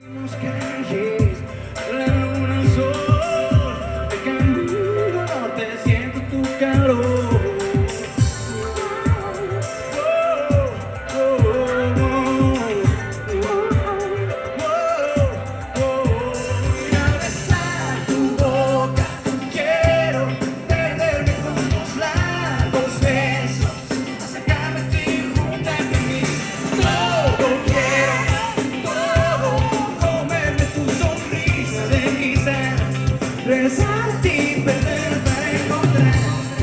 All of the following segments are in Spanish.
Las calles, la luna, el sol, el camino norte, siento tu calor. Y al besar tu boca, quiero perderme con tus largos besos, acercarme a ti, juntarte a mí. Todo quiero, todo, comerme tu sonrisa de quizás, rezar a ti, perder para encontrar.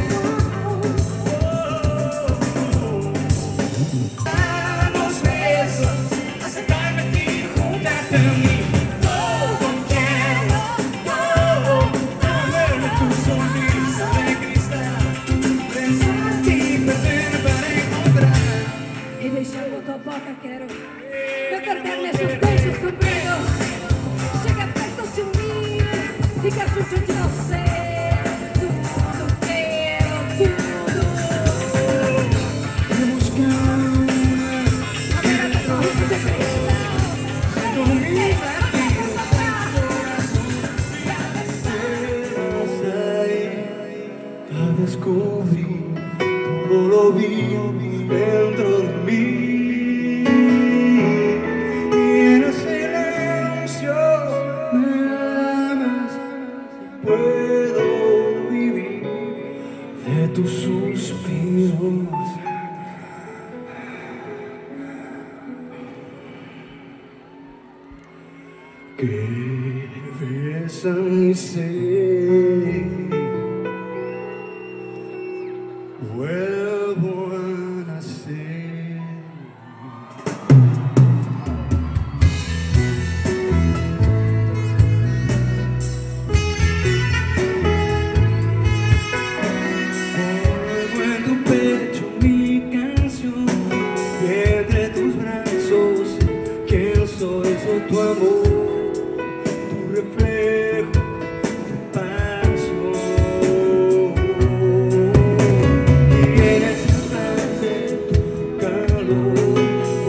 Los besos, acercarme a ti, juntarte a mí. Todo quiero, todo, comerme tu sonrisa de cristal, rezar a ti, perder para encontrar. E beijando tua boca quero meu perder nesses beijos compridos. Chega perto de mim, fica junto de você. Tudo quero, tudo. Quero buscar Agora meu sorriso de cristal. dormir Quero aqui ver no seu coração. A descobrir todo lo vi dentro de mí, y en el silencio nada más puedo vivir de tus suspiros. Que besan mi ser, vuelvo a nacer. Pongo en tu pecho mi canción, y entre tus brazos, ¿quién soy? Soy tu amor, tu reflejo, tu paso. Y en ese instante tu calor